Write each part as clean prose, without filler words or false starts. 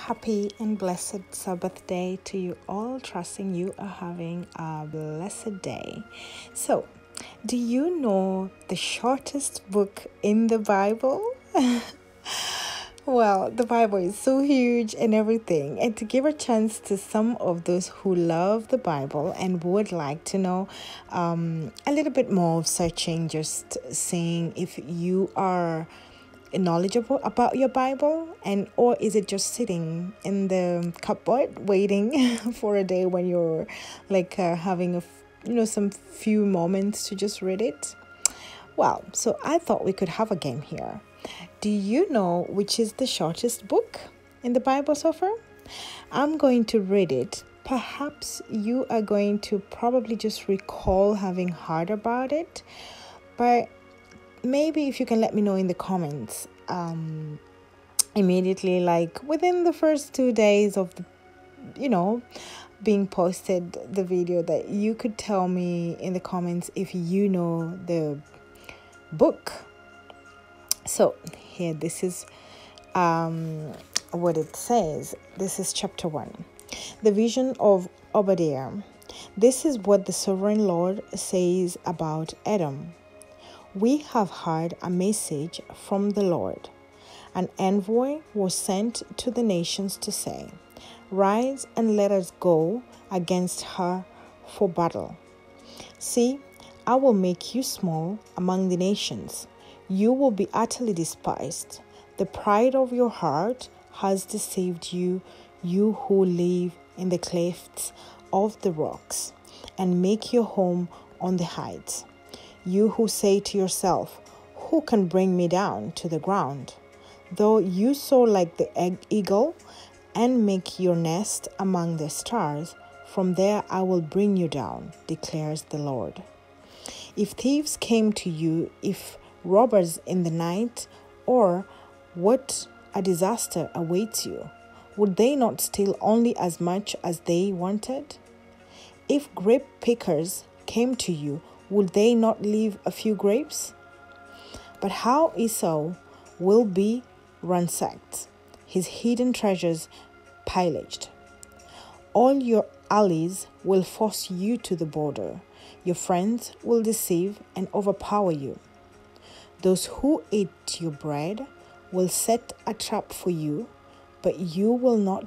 Happy and blessed Sabbath day to you all, trusting you are having a blessed day. So, do you know the shortest book in the Bible? Well, the Bible is so huge and everything. And to give a chance to some of those who love the Bible and would like to know a little bit more of searching, just seeing if you are knowledgeable about your Bible, and or is it just sitting in the cupboard waiting for a day when you're like having some few moments to just read it? Well, so I thought we could have a game here. Do you know which is the shortest book in the Bible so far? I'm going to read it. Perhaps you are going to probably just recall having heard about it, but maybe if you can let me know in the comments immediately, like within the first 2 days of being posted the video, that you could tell me in the comments if you know the book. So here, this is what it says. This is chapter 1, the vision of Obadiah. This is what the sovereign Lord says about Edom. We have heard a message from the Lord. An envoy was sent to the nations to say, "Rise and let us go against her for battle. See, I will make you small among the nations. You will be utterly despised. The pride of your heart has deceived you, you who live in the clefts of the rocks and make your home on the heights. You who say to yourself, 'Who can bring me down to the ground?' Though you soar like the eagle and make your nest among the stars, from there I will bring you down, declares the Lord. If thieves came to you, if robbers in the night, or what a disaster awaits you, would they not steal only as much as they wanted? If grape pickers came to you, would they not leave a few grapes? But how Esau will be ransacked, his hidden treasures pillaged. All your allies will force you to the border. Your friends will deceive and overpower you. Those who eat your bread will set a trap for you, but you will not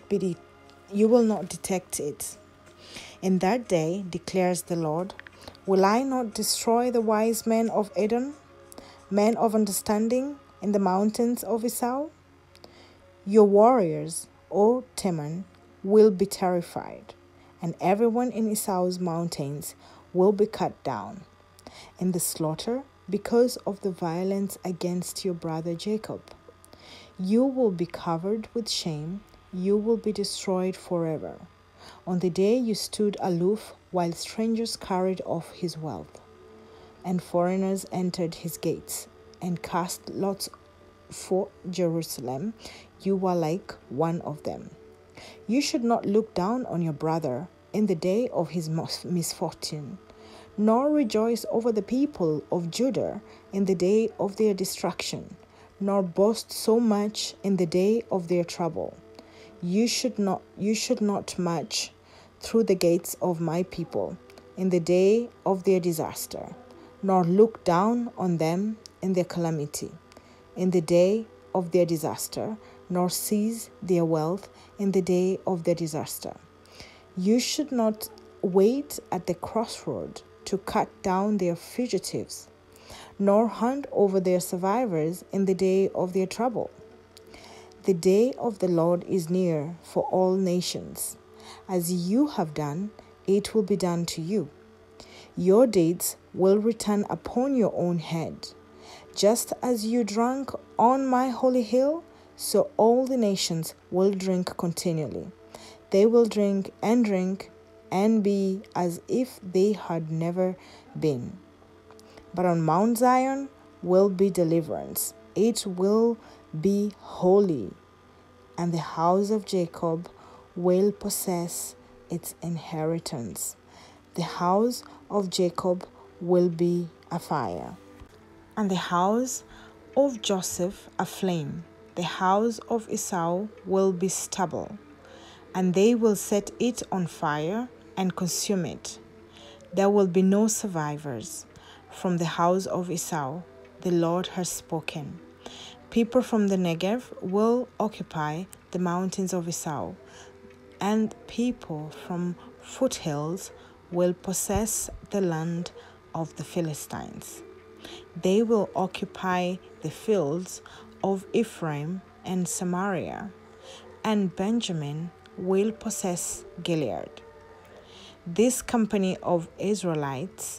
detect it. In that day, declares the Lord, will I not destroy the wise men of Edom, men of understanding in the mountains of Esau? Your warriors, O Teman, will be terrified, and everyone in Esau's mountains will be cut down in the slaughter because of the violence against your brother Jacob. You will be covered with shame, you will be destroyed forever. On the day you stood aloof while strangers carried off his wealth, and foreigners entered his gates and cast lots for Jerusalem, you were like one of them. You should not look down on your brother in the day of his misfortune, nor rejoice over the people of Judah in the day of their destruction, nor boast so much in the day of their trouble. You should not march through the gates of my people in the day of their disaster, nor look down on them in their calamity, in the day of their disaster, nor seize their wealth in the day of their disaster. You should not wait at the crossroad to cut down their fugitives, nor hunt over their survivors in the day of their trouble. The day of the Lord is near for all nations. As you have done, it will be done to you. Your deeds will return upon your own head. Just as you drank on my holy hill, so all the nations will drink continually. They will drink and be as if they had never been. But on Mount Zion will be deliverance. It will be holy, and the house of Jacob will possess its inheritance. The house of Jacob will be a fire, and the house of Joseph a flame. The house of Esau will be stubble, and they will set it on fire and consume it. There will be no survivors from the house of Esau. The Lord has spoken. People from the Negev will occupy the mountains of Esau, and people from foothills will possess the land of the Philistines. They will occupy the fields of Ephraim and Samaria, and Benjamin will possess Gilead. This company of Israelite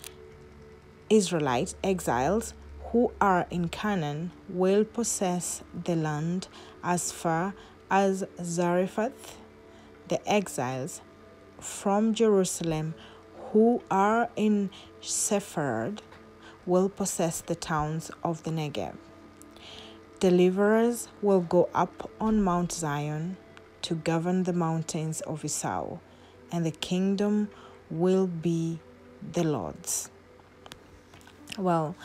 exiles who are in Canaan will possess the land as far as Zarephath. The exiles from Jerusalem who are in Sepharad will possess the towns of the Negev. Deliverers will go up on Mount Zion to govern the mountains of Esau, and the kingdom will be the Lord's. Well,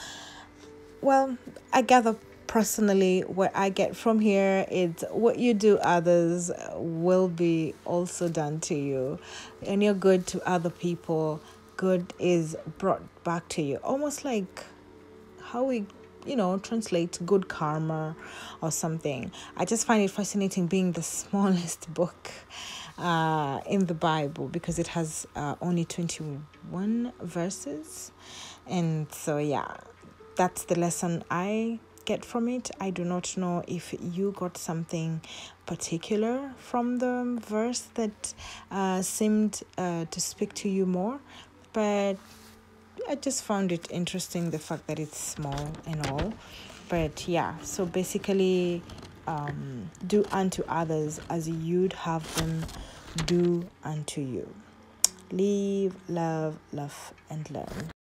I gather personally what I get from here is what you do others will be also done to you, and you're good to other people, good is brought back to you, almost like how we translate good karma or something. I just find it fascinating, being the smallest book in the Bible, because it has only 21 verses. And so that's the lesson I get from it. I do not know if you got something particular from the verse that seemed to speak to you more, but I just found it interesting, the fact that it's small and all. But so basically, do unto others as you'd have them do unto you. Live, love, and learn.